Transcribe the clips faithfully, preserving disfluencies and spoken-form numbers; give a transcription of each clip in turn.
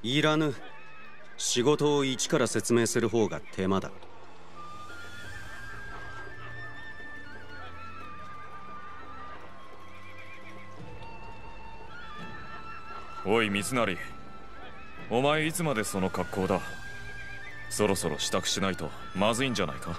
いらぬ。仕事を一から説明する方が手間だ。 おい三成、お前いつまでその格好だ。そろそろ支度しないとまずいんじゃないか。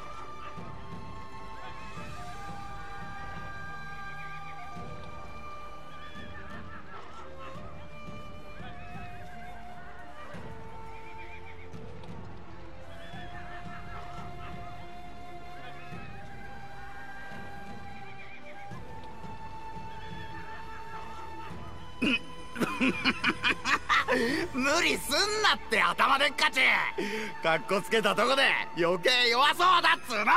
無理すんなって頭でっかち。かっこつけたとこで余計弱そうだっつうの。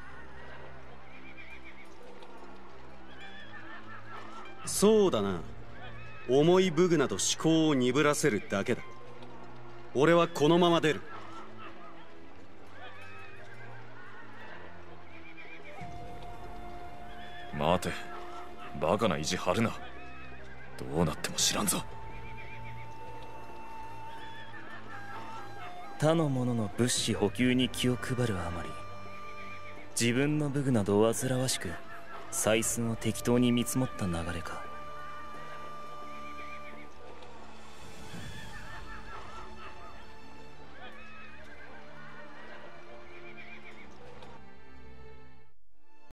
そうだな。重い武具など思考を鈍らせるだけだ。俺はこのまま出る。 待て、バカな意地張るな。どうなっても知らんぞ。 他の者の物資補給に気を配るあまり、自分の武具など煩わしく採寸を適当に見積もった流れか。